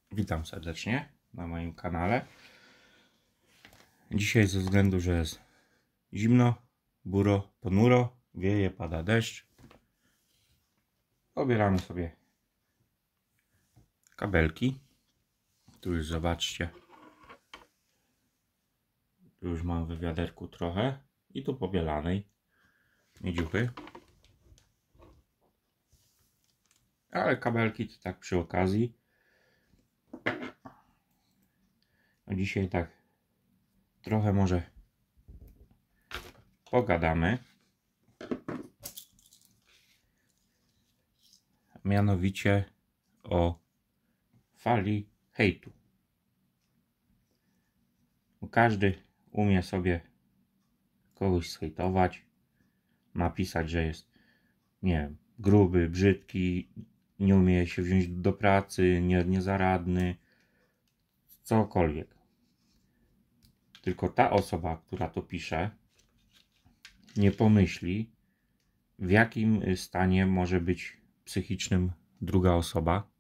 Witam serdecznie na moim kanale. Dzisiaj ze względu, że jest zimno, buro, ponuro, wieje, pada deszcz, pobieramy sobie kabelki. Tu już zobaczcie, tu już mam w wiaderku trochę i tu pobielanej miedziuchy. Ale kabelki to tak przy okazji. A dzisiaj tak trochę może pogadamy. Mianowicie o fali hejtu. Każdy umie sobie kogoś zhejtować, napisać, że jest, nie wiem, gruby, brzydki, nie umie się wziąć do pracy, niezaradny, cokolwiek. Tylko ta osoba, która to pisze, nie pomyśli, w jakim stanie może być psychicznym druga osoba.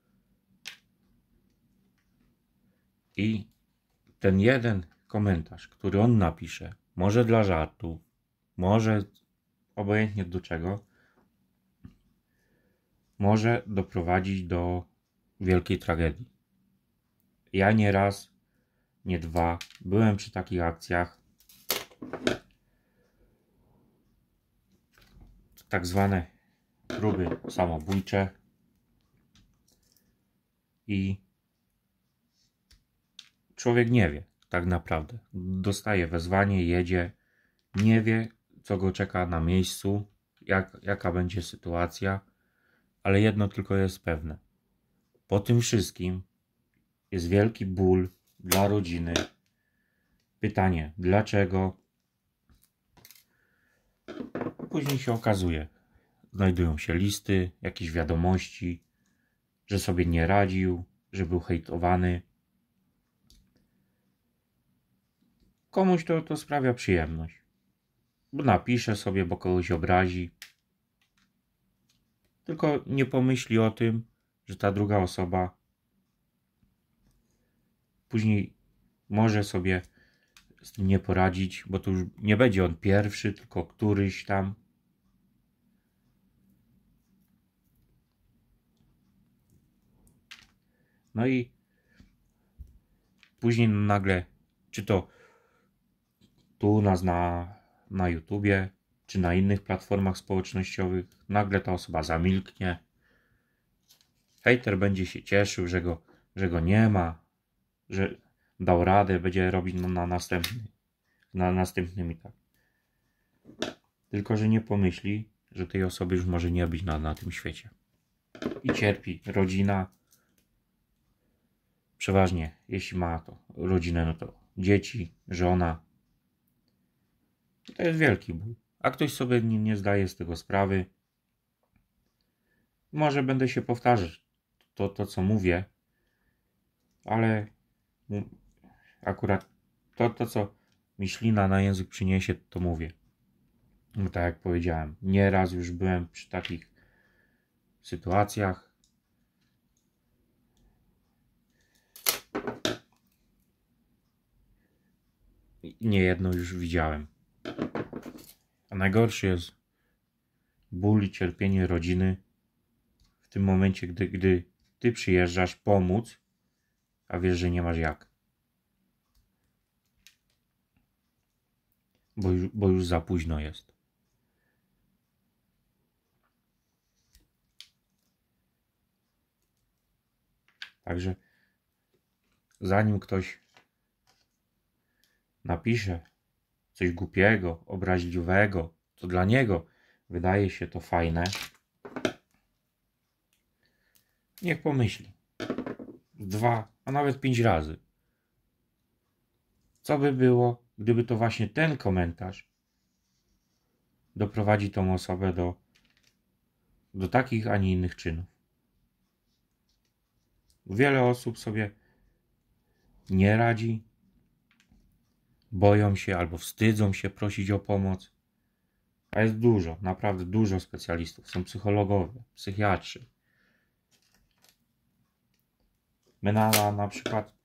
I ten jeden komentarz, który on napisze, może dla żartu, może obojętnie do czego, może doprowadzić do wielkiej tragedii. Ja nie raz, nie dwa byłem przy takich akcjach, tak zwane próby samobójcze, i człowiek nie wie tak naprawdę. Dostaje wezwanie, jedzie, nie wie, co go czeka na miejscu, jaka będzie sytuacja, ale jedno tylko jest pewne. Po tym wszystkim jest wielki ból dla rodziny. Pytanie, dlaczego? Później się okazuje, znajdują się listy, jakieś wiadomości, że sobie nie radził, że był hejtowany. Komuś to sprawia przyjemność. Bo napisze sobie, bo kogoś obrazi. Tylko nie pomyśli o tym, że ta druga osoba później może sobie z tym nie poradzić, bo to już nie będzie on pierwszy, tylko któryś tam. No i później nagle, czy to tu u nas na YouTubie, czy na innych platformach społecznościowych, nagle ta osoba zamilknie. Hejter będzie się cieszył, że go nie ma, że dał radę, będzie robić na następnym i tak. Tylko że nie pomyśli, że tej osoby już może nie być na tym świecie. I cierpi rodzina. Przeważnie, jeśli ma to rodzinę, no to dzieci, żona. To jest wielki ból. A ktoś sobie nie zdaje z tego sprawy. Może będę się powtarzać to co mówię, ale akurat to co mi ślina na język przyniesie, to mówię. No tak jak powiedziałem, nieraz już byłem przy takich sytuacjach. Niejedno już widziałem. A najgorszy jest ból i cierpienie rodziny w tym momencie, gdy ty przyjeżdżasz pomóc, a wiesz, że nie masz jak. Bo już za późno jest. Także zanim ktoś napisze coś głupiego, obraźliwego, to dla niego wydaje się to fajne, niech pomyśli 2, a nawet 5 razy. Co by było, gdyby to właśnie ten komentarz doprowadzi tą osobę do takich, a nie innych czynów. Wiele osób sobie nie radzi, boją się albo wstydzą się prosić o pomoc. A jest dużo, naprawdę dużo specjalistów. Są psychologowie, psychiatrzy. My na przykład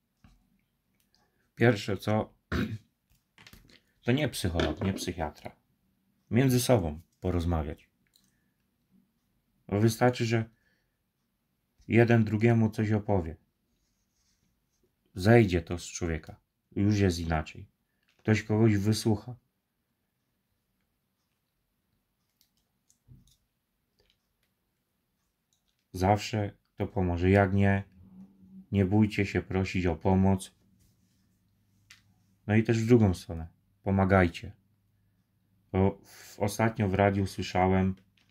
pierwsze co, to nie psycholog, nie psychiatra. Między sobą porozmawiać. Bo wystarczy, że jeden drugiemu coś opowie. Zejdzie to z człowieka. Już jest inaczej. Ktoś kogoś wysłucha. Zawsze to pomoże. Jak nie, nie bójcie się prosić o pomoc. No i też w drugą stronę. Pomagajcie. Bo ostatnio w radiu słyszałem,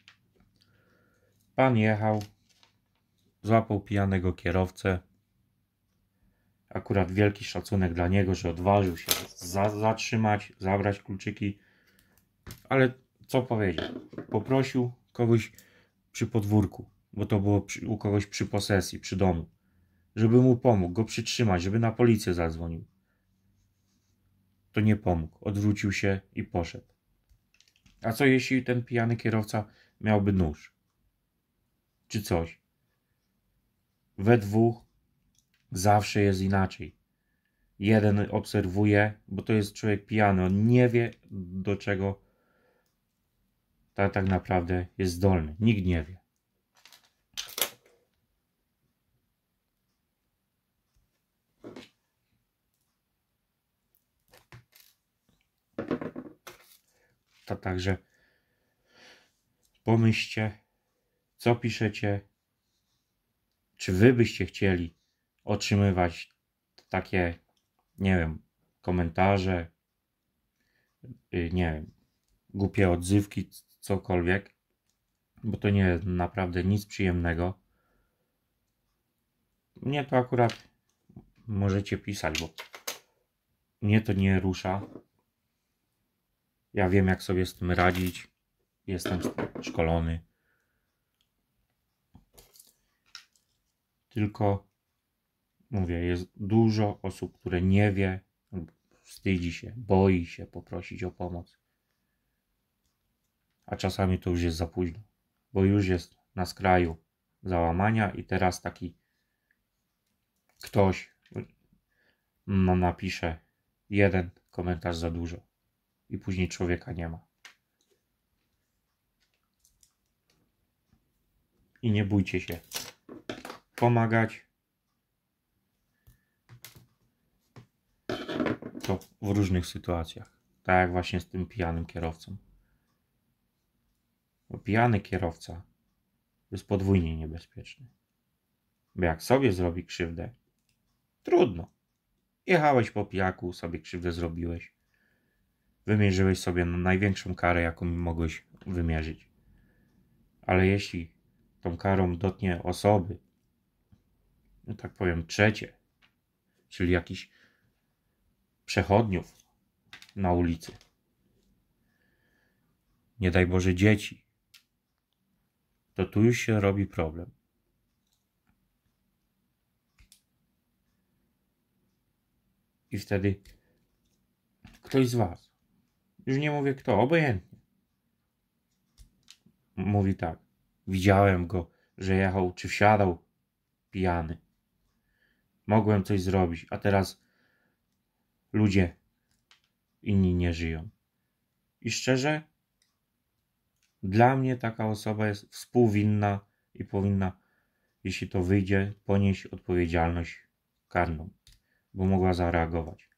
pan jechał, złapał pijanego kierowcę. Akurat wielki szacunek dla niego, że odważył się zatrzymać, zabrać kluczyki. Ale co powiedział? Poprosił kogoś przy podwórku, bo to było u kogoś przy posesji, przy domu, żeby mu pomógł, go przytrzymać, żeby na policję zadzwonił. To nie pomógł. Odwrócił się i poszedł. A co jeśli ten pijany kierowca miałby nóż? Czy coś? We dwóch zawsze jest inaczej. Jeden obserwuje, bo to jest człowiek pijany. On nie wie, do czego tak naprawdę jest zdolny. Nikt nie wie. To także pomyślcie, co piszecie. Czy wy byście chcieli otrzymywać takie, nie wiem, komentarze, nie wiem, głupie odzywki, cokolwiek, bo to nie jest naprawdę nic przyjemnego. Mnie to akurat możecie pisać, bo mnie to nie rusza. Ja wiem, jak sobie z tym radzić. Jestem szkolony. Tylko mówię, jest dużo osób, które nie wie, wstydzi się, boi się poprosić o pomoc. A czasami to już jest za późno, bo już jest na skraju załamania i teraz taki ktoś napisze jeden komentarz za dużo i później człowieka nie ma. I nie bójcie się pomagać. To w różnych sytuacjach. Tak jak właśnie z tym pijanym kierowcą. Bo pijany kierowca jest podwójnie niebezpieczny. Bo jak sobie zrobi krzywdę, trudno. Jechałeś po pijaku, sobie krzywdę zrobiłeś. Wymierzyłeś sobie największą karę, jaką mogłeś wymierzyć. Ale jeśli tą karą dotknie osoby, no tak powiem, trzecie, czyli jakichś przechodniów na ulicy, nie daj Boże dzieci, to tu już się robi problem. I wtedy ktoś z was, już nie mówię kto, obojętnie, mówi tak, widziałem go, że jechał czy wsiadał pijany. Mogłem coś zrobić, a teraz ludzie inni nie żyją. I szczerze, dla mnie taka osoba jest współwinna i powinna, jeśli to wyjdzie, ponieść odpowiedzialność karną, bo mogła zareagować.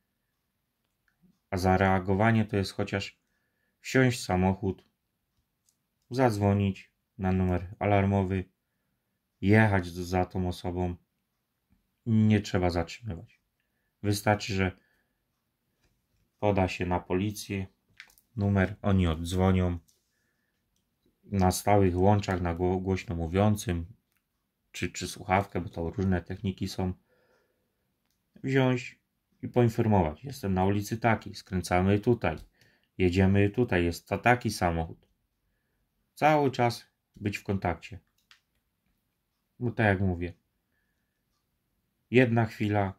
A zareagowanie to jest chociaż wsiąść w samochód, zadzwonić na numer alarmowy, jechać za tą osobą. Nie trzeba zatrzymywać. Wystarczy, że poda się na policję numer, oni oddzwonią na stałych łączach, na głośno mówiącym, czy słuchawkę, bo to różne techniki są, wziąć i poinformować. Jestem na ulicy takiej, skręcamy tutaj, jedziemy tutaj, jest taki samochód. Cały czas być w kontakcie. Bo tak jak mówię, jedna chwila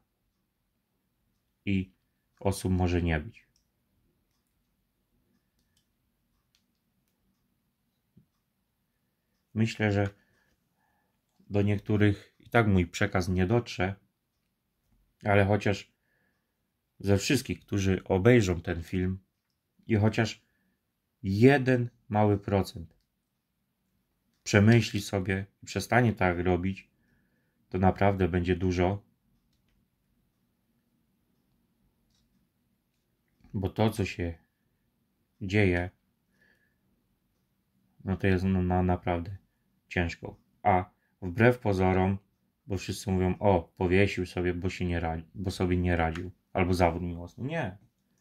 i osób może nie być. Myślę, że do niektórych tak mój przekaz nie dotrze, ale chociaż ze wszystkich, którzy obejrzą ten film i chociaż jeden mały procent przemyśli sobie i przestanie tak robić, to naprawdę będzie dużo. Bo to, co się dzieje, no to jest naprawdę ciężko. A wbrew pozorom, bo wszyscy mówią, o, powiesił sobie, bo sobie nie radził, albo zawód miłosny. Nie.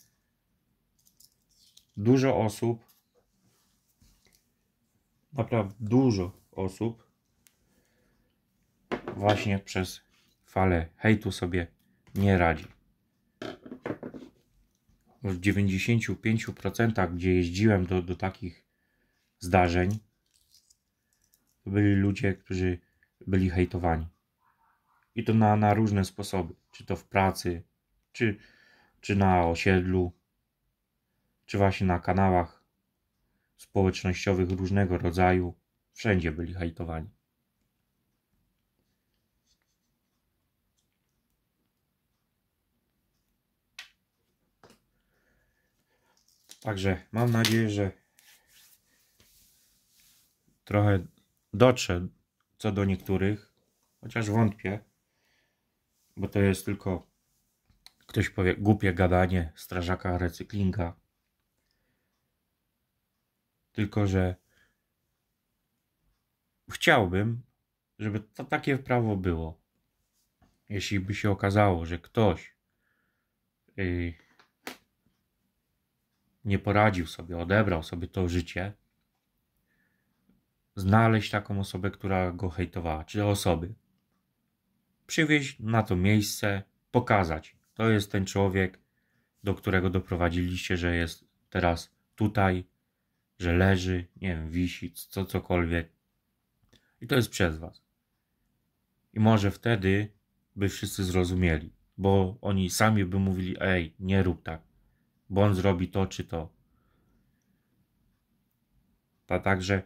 Dużo osób, naprawdę dużo osób właśnie przez falę hejtu sobie nie radzi. W 95%, gdzie jeździłem do takich zdarzeń, to byli ludzie, którzy byli hejtowani. I to na różne sposoby. Czy to w pracy, czy na osiedlu, czy właśnie na kanałach społecznościowych różnego rodzaju. Wszędzie byli hejtowani. Także mam nadzieję, że trochę dotrze co do niektórych, chociaż wątpię, bo to jest tylko, ktoś powie, głupie gadanie strażaka recyklinga. Tylko że chciałbym, żeby to takie prawo było. Jeśli by się okazało, że ktoś nie poradził sobie, odebrał sobie to życie, znaleźć taką osobę, która go hejtowała, czy osoby. Przywieźć na to miejsce, pokazać. To jest ten człowiek, do którego doprowadziliście, że jest teraz tutaj, że leży, nie wiem, wisi, cokolwiek. I to jest przez was. I może wtedy by wszyscy zrozumieli, bo oni sami by mówili, ej, nie rób tak, bo on zrobi to czy to. Także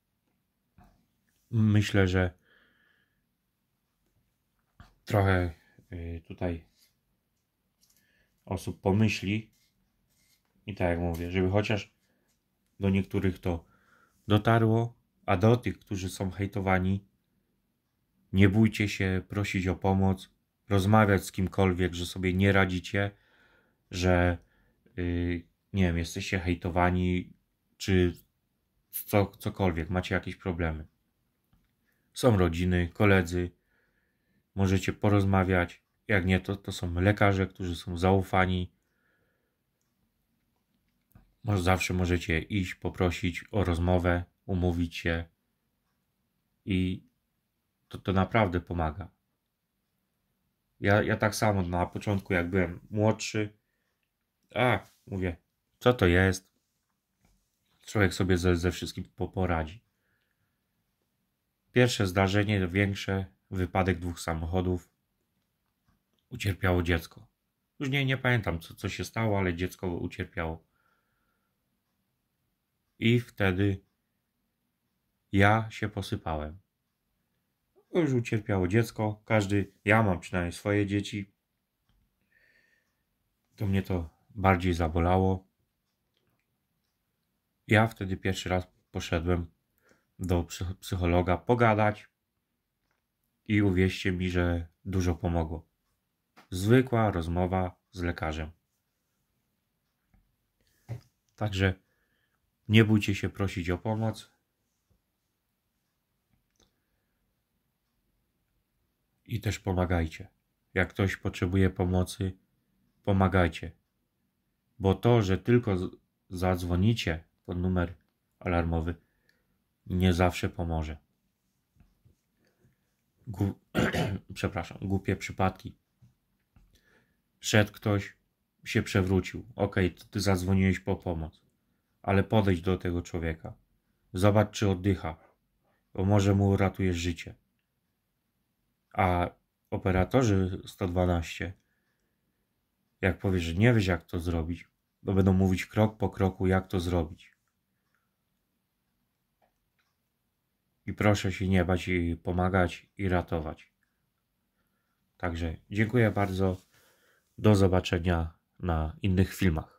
myślę, że trochę tutaj osób pomyśli i tak jak mówię, żeby chociaż do niektórych to dotarło, a do tych, którzy są hejtowani, nie bójcie się prosić o pomoc, rozmawiać z kimkolwiek, że sobie nie radzicie, że nie wiem, jesteście hejtowani, czy cokolwiek, macie jakieś problemy. Są rodziny, koledzy, możecie porozmawiać. Jak nie, to są lekarze, którzy są zaufani. Może zawsze możecie iść, poprosić o rozmowę, umówić się i to naprawdę pomaga. Ja tak samo na początku, jak byłem młodszy, mówię, co to jest? Człowiek sobie ze wszystkim poradzi. Pierwsze zdarzenie, większe, wypadek 2 samochodów. Ucierpiało dziecko. Już nie pamiętam, co się stało, ale dziecko ucierpiało. I wtedy ja się posypałem. Już ucierpiało dziecko. Ja mam przynajmniej swoje dzieci. To mnie to bardziej zabolało. Ja wtedy pierwszy raz poszedłem do psychologa pogadać i uwierzcie mi, że dużo pomogło. Zwykła rozmowa z lekarzem. Także nie bójcie się prosić o pomoc. I też pomagajcie. Jak ktoś potrzebuje pomocy, pomagajcie. Bo to, że tylko zadzwonicie pod numer alarmowy, nie zawsze pomoże. Przepraszam, głupie przypadki. Szedł ktoś, się przewrócił. Okej, ty zadzwoniłeś po pomoc. Ale podejdź do tego człowieka. Zobacz, czy oddycha. Bo może mu uratujesz życie. A operatorzy 112, jak powiesz, że nie wiesz, jak to zrobić, to będą mówić krok po kroku, jak to zrobić. I proszę się nie bać i pomagać i ratować. Także dziękuję bardzo. Do zobaczenia na innych filmach.